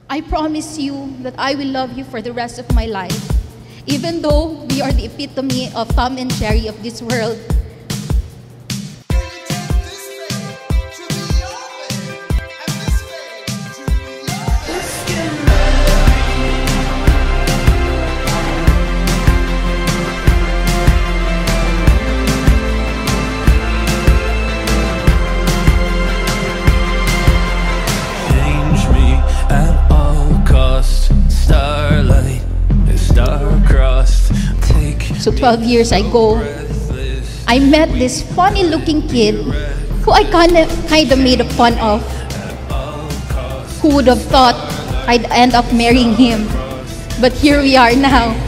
I promise you that I will love you for the rest of my life. Even though we are the epitome of Tom and Jerry of this world. So 12 years ago, I met this funny-looking kid who I kind of made fun of. Who would have thought I'd end up marrying him? But here we are now.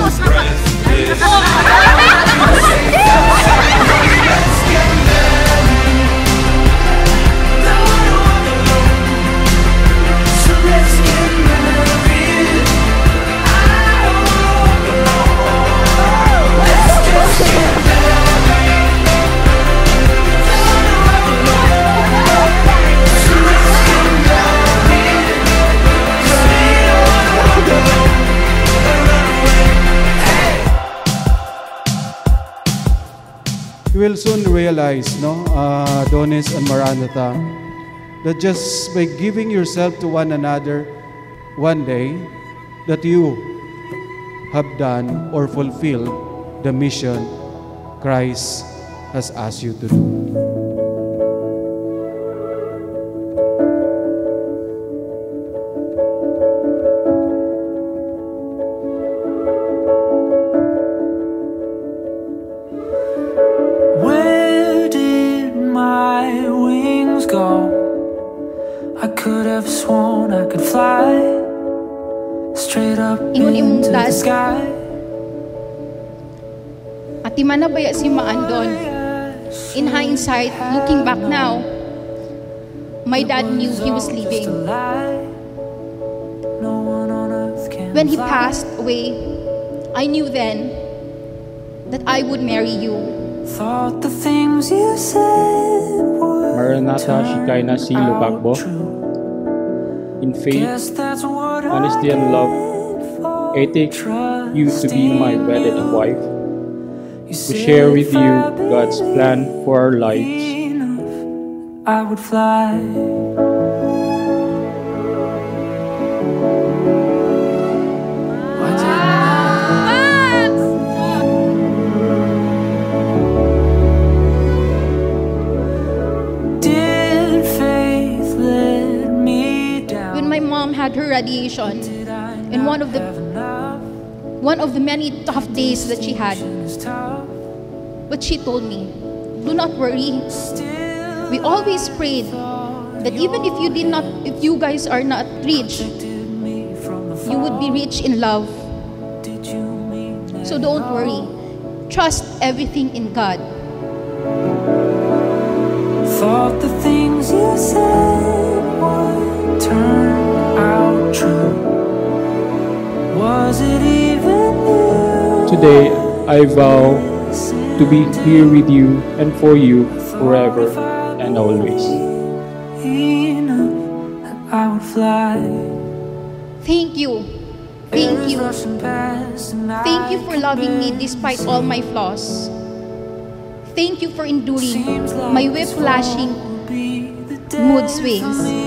You will soon realize, Donis and Maranatha, that just by giving yourself to one another one day, that you have done or fulfilled the mission Christ has asked you to do. I could have sworn I could fly straight up into the sky. At di man nabaya si Maandon. In hindsight, looking back now, my dad knew he was leaving. When he passed away, I knew then that I would marry you. Thought the things you said would Maranatha Shekinah C. Lubakbo. In faith, honesty, and love, I take you to be my wedded wife, to share with you God's plan for our lives. I would fly. Had her radiation in one of the many tough days that she had. But she told me, do not worry. We always prayed that even if you guys are not rich, you would be rich in love. So don't worry. Trust everything in God. Thought the things you said would turn out true. Was it even you? Today, I vow to be here with you and for you forever and always. I would fly. Thank you. Thank you. Thank you for loving me despite all my flaws. Thank you for enduring my whiplashing mood swings.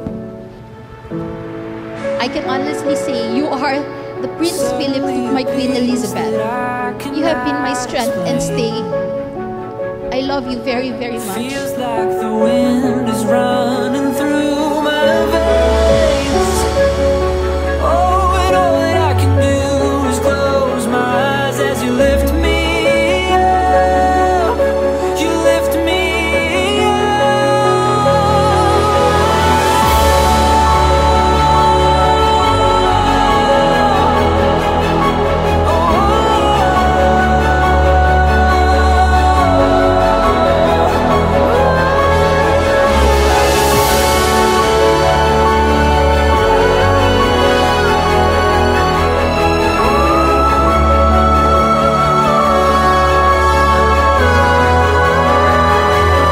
I can honestly say you are the Prince Philip to my Queen Elizabeth. You have been my strength and stay. I love you very, very much. Feels like the wind is running through my veins. Oh, and all that I can do is close my eyes as you lift me up. You lift me up.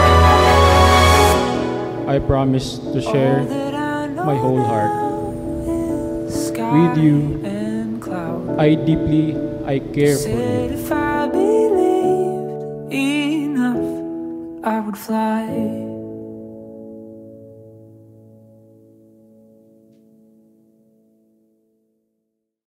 I promise to share my whole heart with you, I care for you. If I believed enough, I would fly.